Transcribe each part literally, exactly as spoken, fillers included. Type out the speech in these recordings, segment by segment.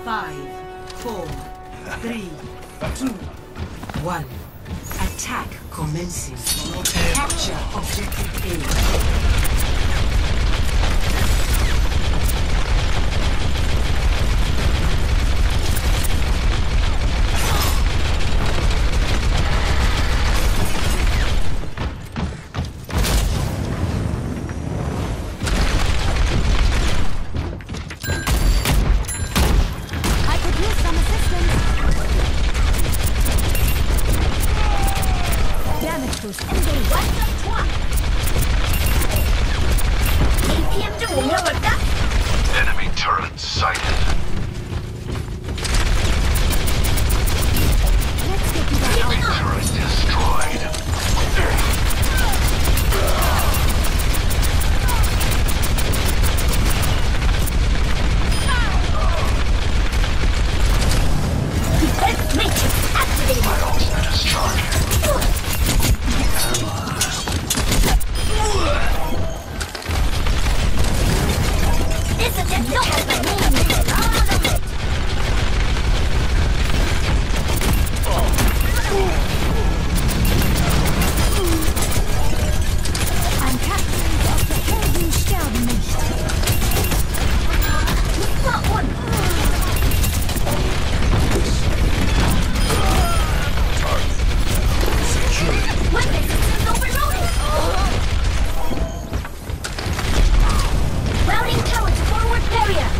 Five, four, three, two, one. Attack commencing. Capture objective A. Enemy turret sighted. Enemy turret destroyed. Defense matrix activated. My ultimate is charged. This is just no has my name out of it. I'm capturing Doctor Helden sterben nicht. Not one. Weapon systems overloaded. Routing tower to forward barrier.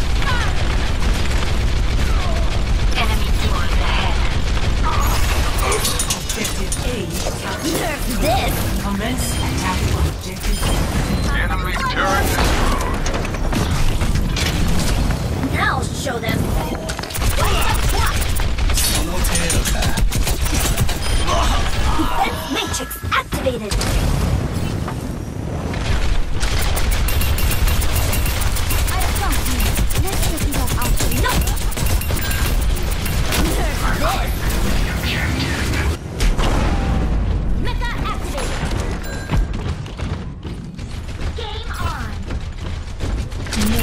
Enemy force ahead. Objective A. Nerf this. Commence attack on objective A. Enemy turret destroyed. Now I'll show them. What's up, Defense matrix activated. I don't need. Let's get it all out. No. Nerf this. Mecha activated. Game on. No.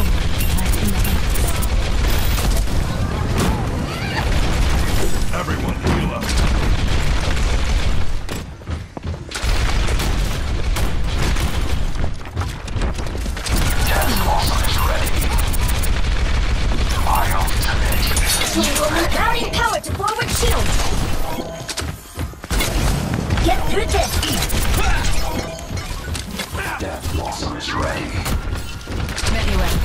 Everyone heal up. Task force is ready. My ultimate is ready. Routing power to forward shield. Get through this. Death Blossom is ready. Very well.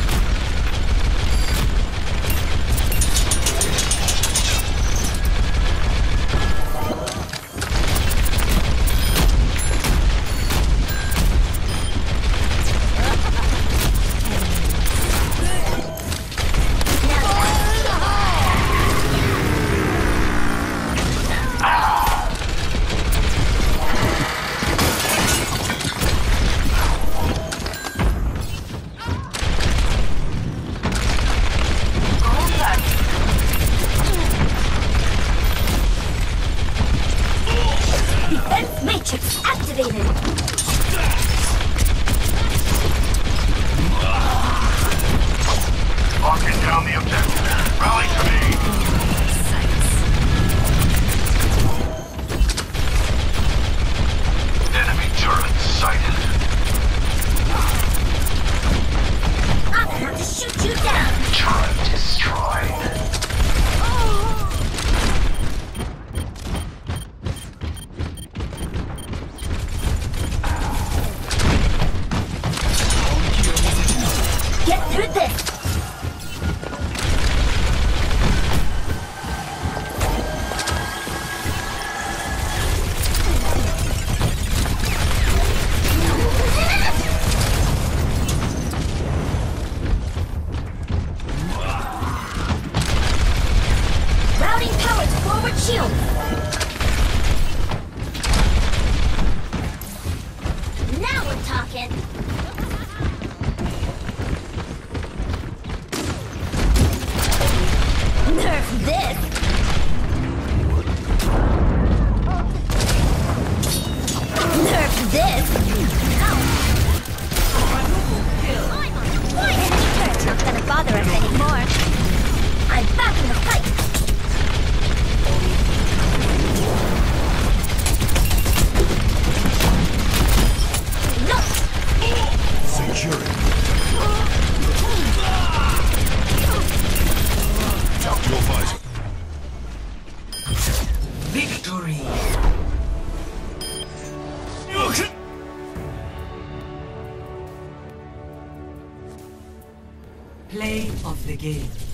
Defense matrix activated. Locking down the objective. Rally to me. Enemy turret sighted. I'm gonna have to shoot you down. Turret destroyed. Get through this. Routing power to forward shield. Now we're talking. Nerf this. Nerf this. Ow. Why? Enemy turret's not gonna bother us anymore. I'm back in the begin.